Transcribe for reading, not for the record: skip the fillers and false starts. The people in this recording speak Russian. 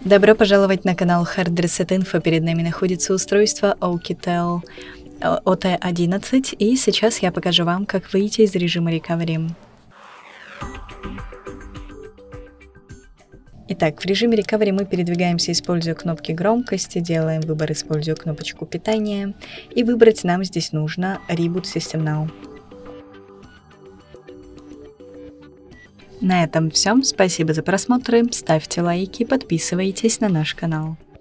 Добро пожаловать на канал Hard Reset Info. Перед нами находится устройство Oukitel OT11, и сейчас я покажу вам, как выйти из режима Recovery. Итак, в режиме Recovery мы передвигаемся, используя кнопки громкости, делаем выбор, используя кнопочку питания, и выбрать нам здесь нужно Reboot System Now. На этом все. Спасибо за просмотр, ставьте лайки, подписывайтесь на наш канал.